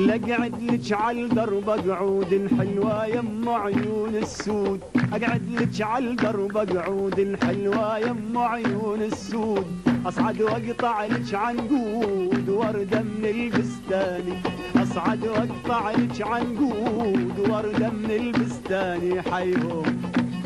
لقعد لك على الدرب اقعود حلوه يم عيون السود، اقعد لك على الدرب اقعود حلوه يم عيون السود، اصعد واقطع لك عنقود ورده من البستان، اصعد واقطع لك عنقود ورده من البستان حيهم.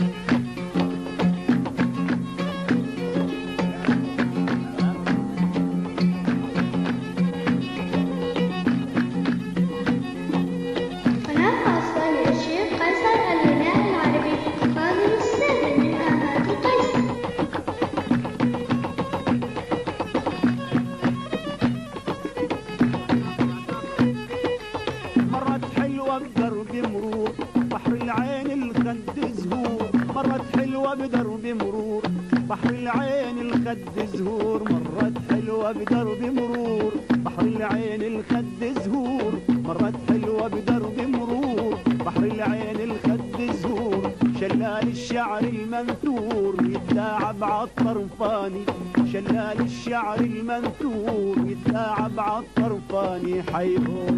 بدرب مرور بحر العين الخد زهور، مرت حلوة بدرب مرور بحر العين الخد زهور، مرت حلوة بدرب مرور بحر العين الخد زهور، مرت حلوة بدرب مرور بحر العين الخد زهور، شلال الشعر المنثور يتلاعب عالطرفاني، شلال الشعر المنثور يتلاعب عالطرفاني حيهون.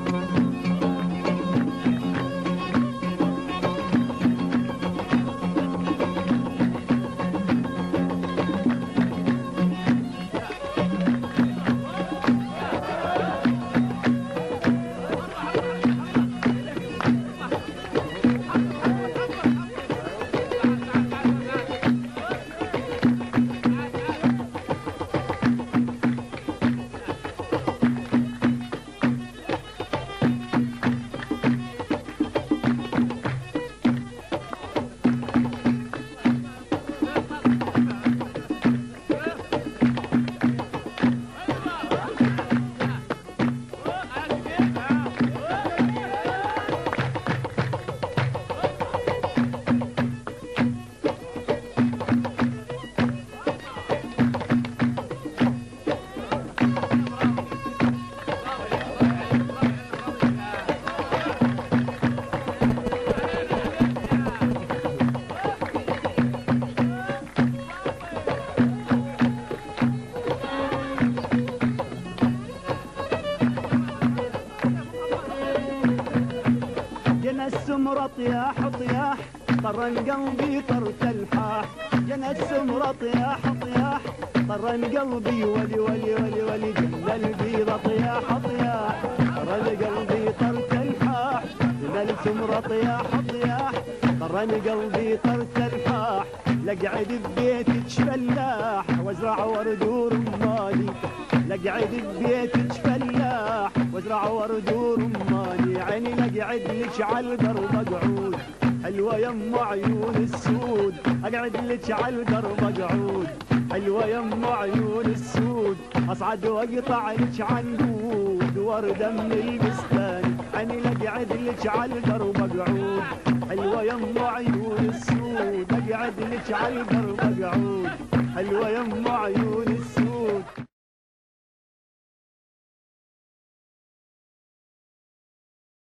السمرة طياح طياح طرن قلبي طرت الحاح، جنى السمرة طياح طياح طرن قلبي ولي ولي ولي ولي، جنى البيضة طياح طياح طرن قلبي طرت الحاح، جنى السمرة طياح طياح طرن قلبي طرت الحاح، لقعد ببيتك فلاح وازرع ورد ورماني، لقعد ببيتك فلاح وازرع ورد ورماني، عيني لقعد لك على الدرب اقعود حلوه يم عيون السود، اقعد لك على الدرب اقعود حلوه يم عيون السود، اصعد واقطع لك عنقود ورده من البستان، عيني لقعد لك على الدرب اقعود حلوه يم عيون السود، اقعد لك على الدرب اقعود حلوه يم عيون السود.